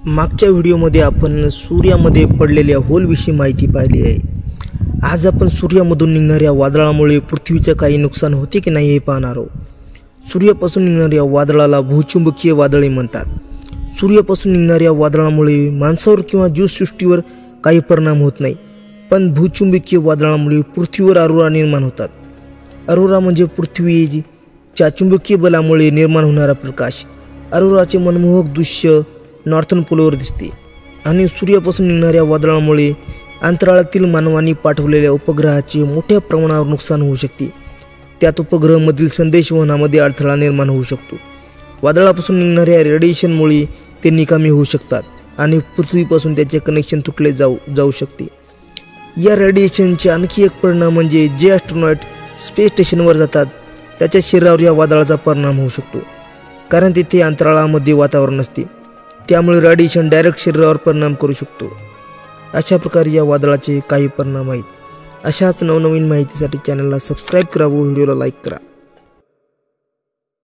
मागच्या व्हिडिओमध्ये आपण सूर्यामध्ये पडलेल्या होलविषयी माहिती पाहिली आहे। आज आपण सूर्यामधून निघणाऱ्या वादळामुळे पृथ्वीचे काही नुकसान होते की नाही हे पाहणार आहोत। सूर्यापासून निघणाऱ्या वादळाला भूचुंबकीय वादळे म्हणतात। सूर्यापासून निघणाऱ्या वादळामुळे माणसावर किंवा जीवसृष्टीवर काही परिणाम होत नाही, पण भूचुंबकीय वादळामुळे पृथ्वीवर अरोरा निर्माण होतात। अरोरा म्हणजे पृथ्वीच्या चुंबकीय बलामुळे निर्माण होणारा प्रकाश। अरोराचे मनमोहक दृश्य नॉर्थर्न पोलवर दिसते आणि सूर्यापासून निघणाऱ्या वादळामुळे अंतराळातील मानवांनी पाठवलेल्या उपग्रहाचे मोठ्या प्रमाणावर नुकसान होऊ शकते। त्यात उपग्रहामधील संदेशवहनामध्ये अडथळा निर्माण होऊ शकतो। वादळापासून निघणाऱ्या रेडिएशनमुळे ते निकामी होऊ शकतात आणि पृथ्वीपासून त्याचे कनेक्शन तुटले जाऊ शकते। या रेडिएशनचे आणखी एक परिणाम म्हणजे जे ॲस्ट्रोनॉट स्पेस स्टेशनवर जातात त्याच्या शरीरावर या वादळाचा परिणाम होऊ शकतो, कारण तिथे अंतराळामध्ये वातावरण नसते। त्यामुळे रेडिएशन डायरेक्ट शरीरावर परिणाम करू शकतो। अशा प्रकारे या वादळाचे काही परिणाम आहेत। अशाच नवनवीन माहितीसाठी चॅनलला सबस्क्राईब करा व व्हिडिओला लाईक करा।